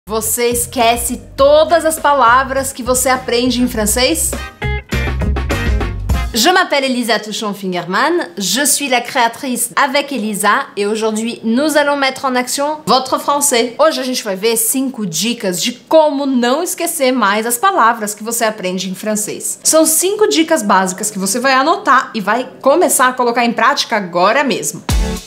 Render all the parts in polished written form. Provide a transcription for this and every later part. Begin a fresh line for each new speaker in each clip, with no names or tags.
Você esquece todas as palavras que você aprende em francês? Je m'appelle Elisa Tuchon-Fingerman, je suis la créatrice avec Elisa et aujourd'hui nous allons mettre en action votre français. Hoje a gente vai ver 5 dicas de como não esquecer mais as palavras que você aprende em francês. São 5 dicas básicas que você vai anotar e vai começar a colocar em prática agora mesmo.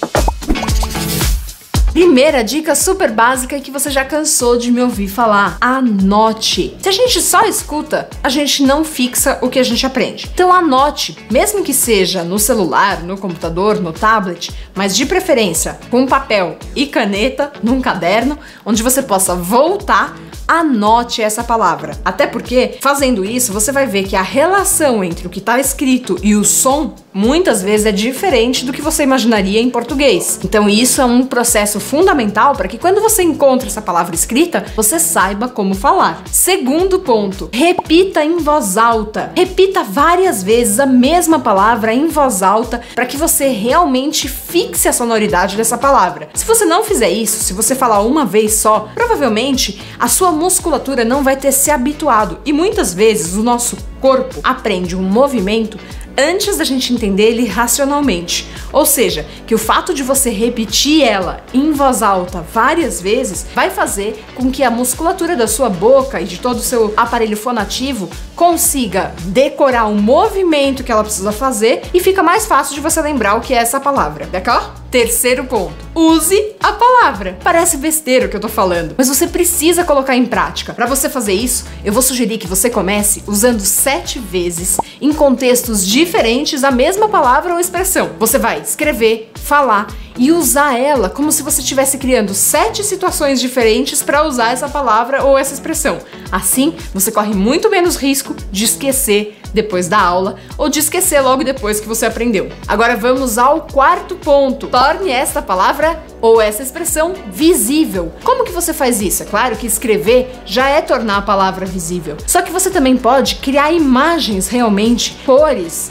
Primeira dica super básica que você já cansou de me ouvir falar: anote. Se a gente só escuta, a gente não fixa o que a gente aprende. Então anote, mesmo que seja no celular, no computador, no tablet, mas de preferência com papel e caneta, num caderno, onde você possa voltar. Anote essa palavra. Até porque, fazendo isso, você vai ver que a relação entre o que está escrito e o som, muitas vezes é diferente do que você imaginaria em português. Então isso é um processo fundamental para que quando você encontra essa palavra escrita, você saiba como falar. Segundo ponto, repita em voz alta. Repita várias vezes a mesma palavra em voz alta para que você realmente fixe a sonoridade dessa palavra. Se você não fizer isso, se você falar uma vez só, provavelmente a sua musculatura não vai ter se habituado e muitas vezes o nosso corpo aprende um movimento antes da gente entender ele racionalmente. Ou seja, que o fato de você repetir ela em voz alta várias vezes vai fazer com que a musculatura da sua boca e de todo o seu aparelho fonativo consiga decorar o movimento que ela precisa fazer e fica mais fácil de você lembrar o que é essa palavra, d'accord? Terceiro ponto, use a palavra. Parece besteira o que eu tô falando, mas você precisa colocar em prática. Para você fazer isso, eu vou sugerir que você comece usando 7 vezes em contextos diferentes a mesma palavra ou expressão. Você vai escrever, falar e usar ela como se você estivesse criando 7 situações diferentes para usar essa palavra ou essa expressão. Assim, você corre muito menos risco de esquecer depois da aula ou de esquecer logo depois que você aprendeu. Agora vamos ao quarto ponto. Torne esta palavra ou essa expressão visível. Como que você faz isso? É claro que escrever já é tornar a palavra visível. Só que você também pode criar imagens realmente, cores,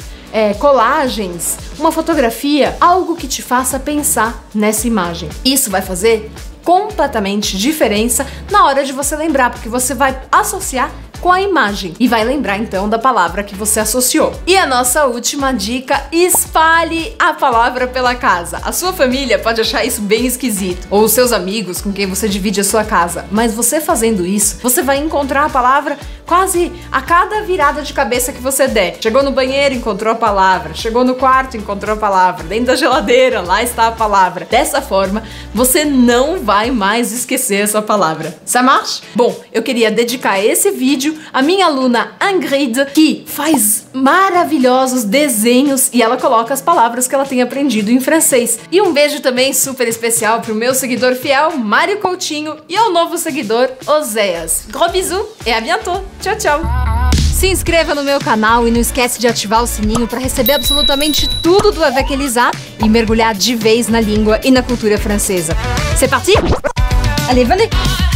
colagens, uma fotografia, algo que te faça pensar nessa imagem. Isso vai fazer completamente diferença na hora de você lembrar, porque você vai associar com a imagem e vai lembrar então da palavra que você associou. E a nossa última dica: espalhe a palavra pela casa. A sua família pode achar isso bem esquisito, ou os seus amigos com quem você divide a sua casa, mas você fazendo isso, você vai encontrar a palavra quase a cada virada de cabeça que você der. Chegou no banheiro, encontrou a palavra. Chegou no quarto, encontrou a palavra. Dentro da geladeira, lá está a palavra. Dessa forma, você não vai mais esquecer essa palavra. Ça marche? Bom, eu queria dedicar esse vídeo à minha aluna Ingrid, que faz maravilhosos desenhos e ela coloca as palavras que ela tem aprendido em francês. E um beijo também super especial pro meu seguidor fiel, Mário Coutinho, e ao novo seguidor, Oséias. Gros bisous e à bientôt! Tchau, tchau! Se inscreva no meu canal e não esquece de ativar o sininho para receber absolutamente tudo do Avec Elisa e mergulhar de vez na língua e na cultura francesa. C'est parti? Allez, venez!